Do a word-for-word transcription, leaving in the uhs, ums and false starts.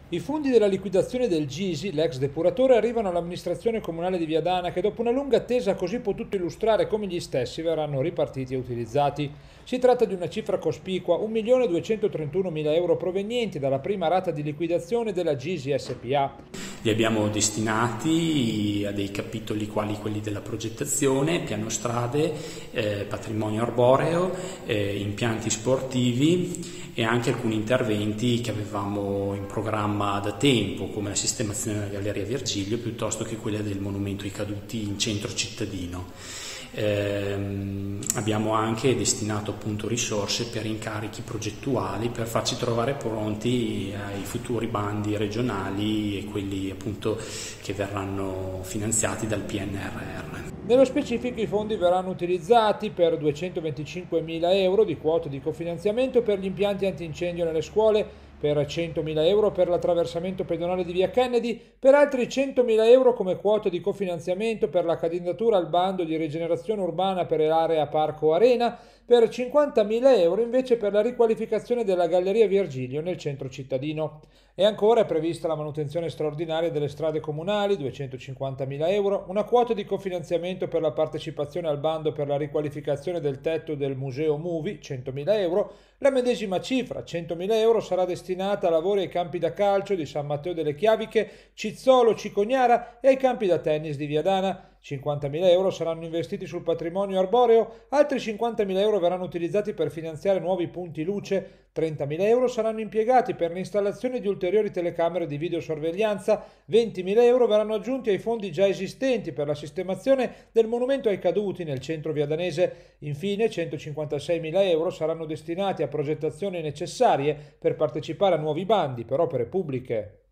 I fondi della liquidazione del Gisi, l'ex depuratore, arrivano all'amministrazione comunale di Viadana che dopo una lunga attesa ha così potuto illustrare come gli stessi verranno ripartiti e utilizzati. Si tratta di una cifra cospicua, un milione duecentotrentunomila euro provenienti dalla prima rata di liquidazione della Gisi S P A. Li abbiamo destinati a dei capitoli quali quelli della progettazione, piano strade, eh, patrimonio arboreo, eh, impianti sportivi e anche alcuni interventi che avevamo in programma da tempo, come la sistemazione della Galleria Virgilio piuttosto che quella del monumento ai caduti in centro cittadino. Eh, abbiamo anche destinato appunto risorse per incarichi progettuali per farci trovare pronti ai futuri bandi regionali e quelli appunto che verranno finanziati dal P N R R. Nello specifico i fondi verranno utilizzati per duecentoventicinquemila euro di quote di cofinanziamento per gli impianti antincendio nelle scuole, per centomila euro per l'attraversamento pedonale di via Kennedy, per altri centomila euro come quote di cofinanziamento per la candidatura al bando di rigenerazione urbana per l'area Parco Arena, per cinquantamila euro invece per la riqualificazione della Galleria Virgilio nel centro cittadino. E ancora è prevista la manutenzione straordinaria delle strade comunali, duecentocinquantamila euro, una quota di cofinanziamento per la partecipazione al bando per la riqualificazione del tetto del Museo Movie, centomila euro, la medesima cifra, centomila euro, sarà destinata a lavori ai campi da calcio di San Matteo delle Chiaviche, Cizzolo, Cicognara e ai campi da tennis di Viadana. cinquantamila euro saranno investiti sul patrimonio arboreo, altri cinquantamila euro verranno utilizzati per finanziare nuovi punti luce, trentamila euro saranno impiegati per l'installazione di ulteriori telecamere di videosorveglianza, ventimila euro verranno aggiunti ai fondi già esistenti per la sistemazione del monumento ai caduti nel centro viadanese. Infine centocinquantaseimila euro saranno destinati a progettazioni necessarie per partecipare a nuovi bandi per opere pubbliche.